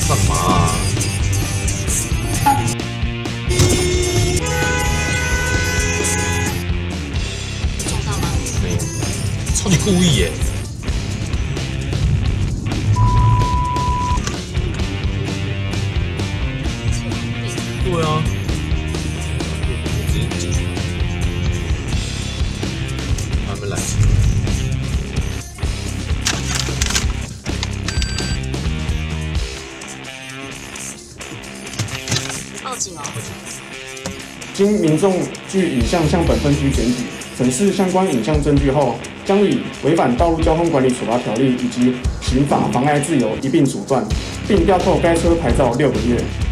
干嘛啊？ 中上吗？ 没有，超级故意耶！对啊，直接进去，还没来。 报警哦！ 经民众据影像向本分局检举，审视相关影像证据后，将以违反道路交通管理处罚条例以及刑法妨碍自由一并处断，并吊扣该车牌照6个月。